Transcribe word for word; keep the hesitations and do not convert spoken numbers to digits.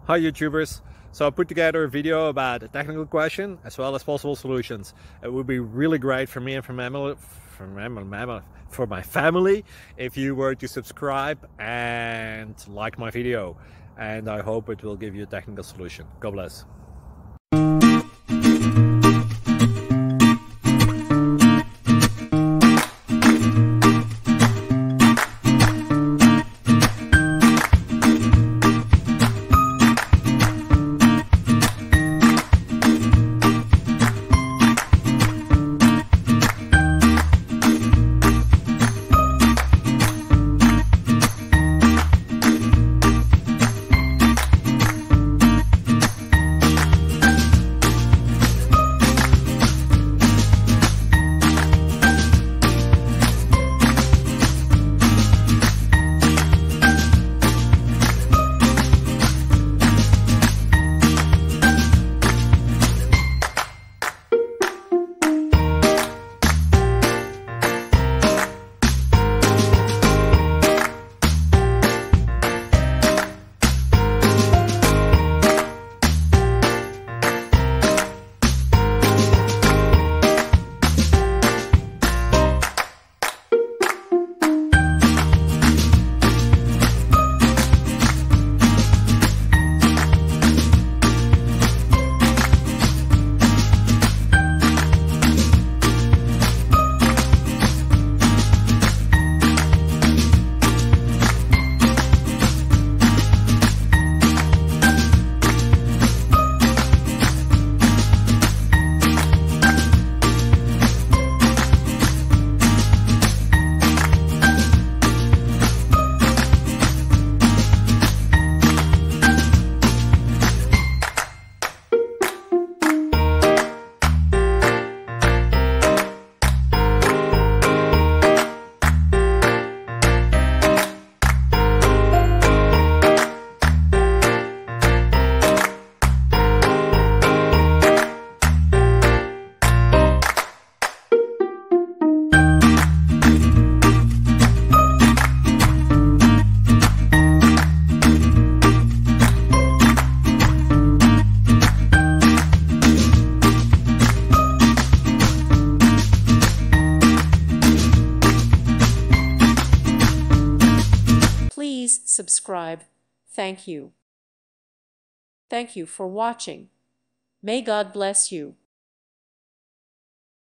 Hi YouTubers! So I put together a video about a technical question as well as possible solutions. It would be really great for me and for my family, for my, for my family if you were to subscribe and like my video. And I hope it will give you a technical solution. God bless. Please subscribe. Thank you. Thank you for watching. May God bless you.